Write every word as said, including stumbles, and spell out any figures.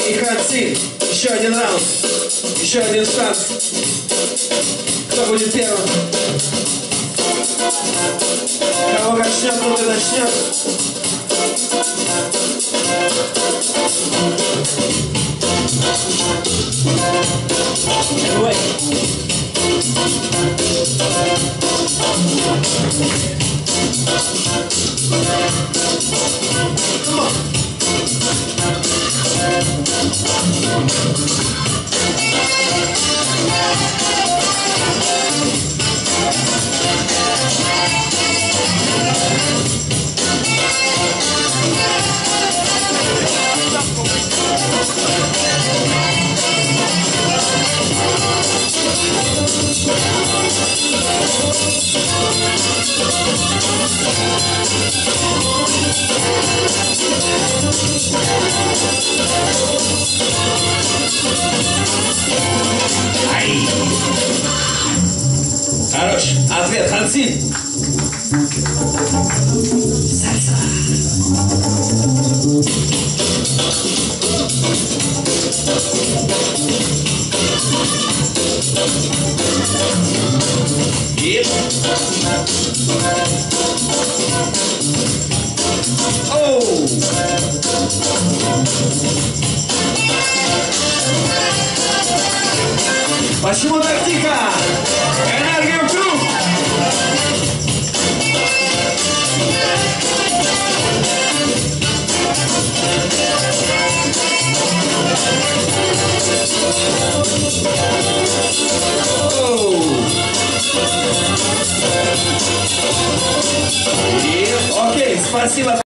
и Хансин. Еще один раунд. Еще один шанс. Кто будет первым? Кого начнет, тот и начнет. Давай. Come on. Ай! Хорош. Ответ, Хансин. Сальса. И... Оу! Почему так тихо? Энергию в круг! Оу! И... Окей, спасибо.